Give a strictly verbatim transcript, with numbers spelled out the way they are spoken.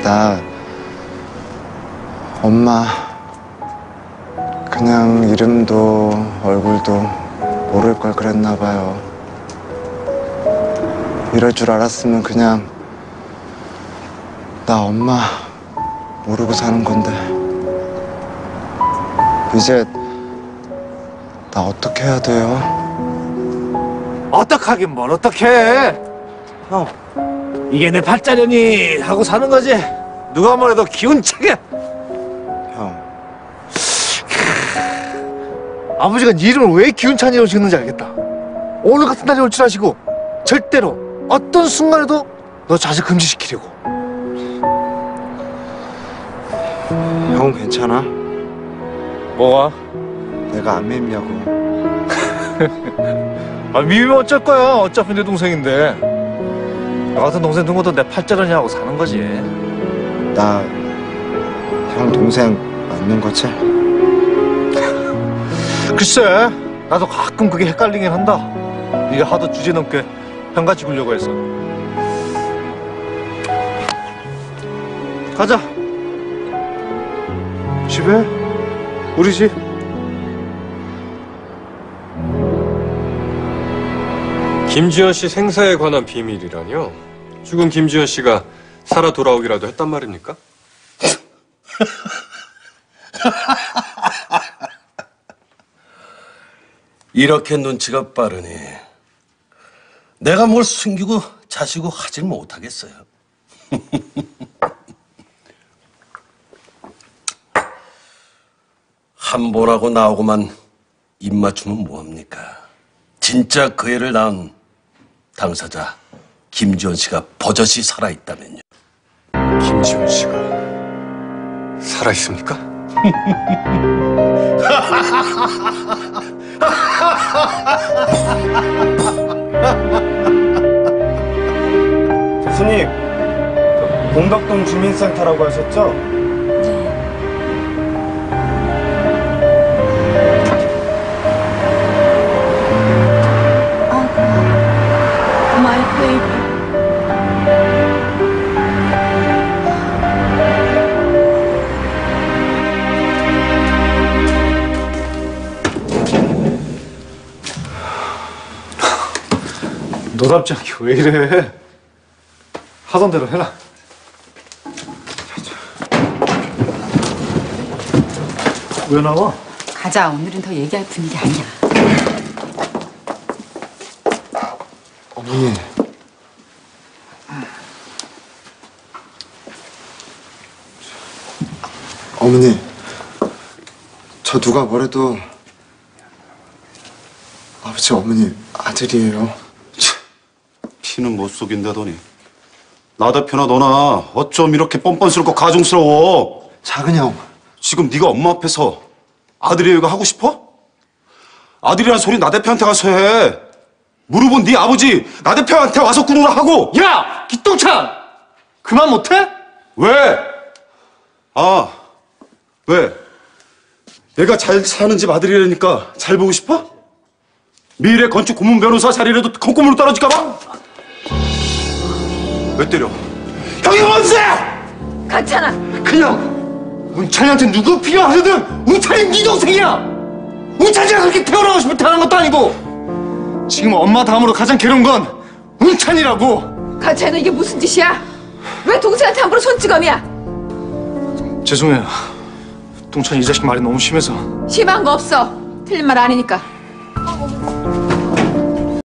나 엄마 그냥 이름도 얼굴도 모를 걸 그랬나 봐요. 이럴 줄 알았으면 그냥 나 엄마 모르고 사는 건데. 이제 나 어떻게 해야 돼요? 어떡하긴 뭘 어떡해. 형, 이게 내 팔자려니 하고 사는 거지. 누가 뭐래도 기운차게. 형, 아버지가 네 이름을 왜 기운찬이라고 지었는지 알겠다. 오늘 같은 날이 올 줄 아시고 절대로 어떤 순간에도 너 자식 금지시키려고. 형 괜찮아? 뭐가? 내가 안 밉냐고. 아, 미우면 어쩔 거야. 어차피 내 동생인데. 나 같은 동생 둔 것도 내 팔자려니 하고 사는 거지. 나 형 동생 맞는 거지? 글쎄, 나도 가끔 그게 헷갈리긴 한다. 네가 하도 주제넘게 형같이 굴려고 해서. 가자. 집에? 우리 집? 김지현 씨 생사에 관한 비밀이라뇨? 죽은 김지현 씨가 살아 돌아오기라도 했단 말입니까? 이렇게 눈치가 빠르니 내가 뭘 숨기고 자시고 하질 못하겠어요. 한보라고 나오고만 입 맞추면 뭐합니까? 진짜 그 애를 낳은 당사자 김지현 씨가 버젓이 살아있다면요. 김지현 씨가 살아있습니까? 교수님, 공덕동 주민센터라고 하셨죠? 네. 아, my baby. 너답지 않게 왜 이래? 하던 대로 해라. 왜 나와? 가자. 오늘은 더 얘기할 분위기 아니야. 어머니. 어머니, 저 누가 뭐래도 아버지 어머니 아들이에요. 피는 못 속인다더니 나 대표나 너나 어쩜 이렇게 뻔뻔스럽고 가증스러워. 작은 형. 지금 네가 엄마 앞에서 아들이에요가 하고 싶어? 아들이란 소리 나 대표한테 가서 해. 무릎은 네 아버지 나 대표한테 와서 꿇으라 하고. 야! 기똥찬! 그만 못해? 왜? 아, 왜? 내가 잘 사는 집 아들이라니까 잘 보고 싶어? 미래 건축 고문 변호사 자리라도 콩고물로 떨어질까 봐? 왜 때려? 형이 뭔데? 괜찮아. 그냥 운찬이한테 누구 필요하거든. 운찬이 네 동생이야. 운찬이가 그렇게 태어나고 싶을 때 하는 것도 아니고. 지금 엄마 다음으로 가장 괴로운 건 운찬이라고. 가차는 이게 무슨 짓이야? 왜 동생한테 함부로 손찌검이야? 죄송해요. 동찬이 이 자식 말이 너무 심해서. 심한 거 없어. 틀린 말 아니니까.